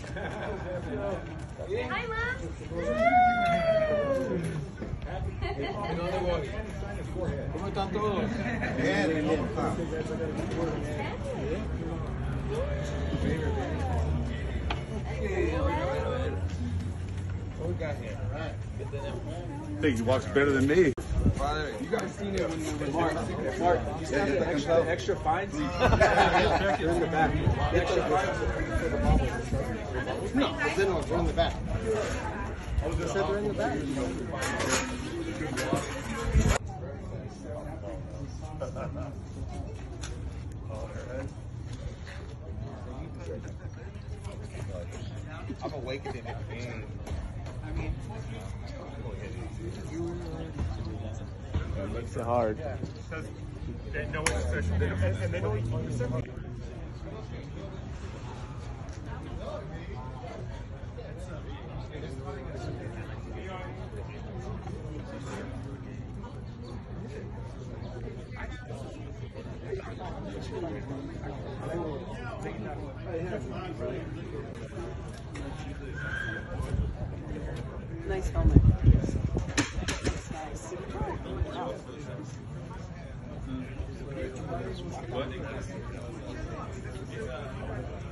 Hi, Mom. ¿Cómo están todos? Bien. What we got here? All right. I think he walks better than me. Father, you guys seen it when you were Mark, you stand the extra fines? They're in the back. The extra fines for the bubbles. No, they're in the back. I said they're in the back. I'm awakened in pain. I mean, It's hard. They know it's official, and they know each other. Nice helmet. It's nice. Wow.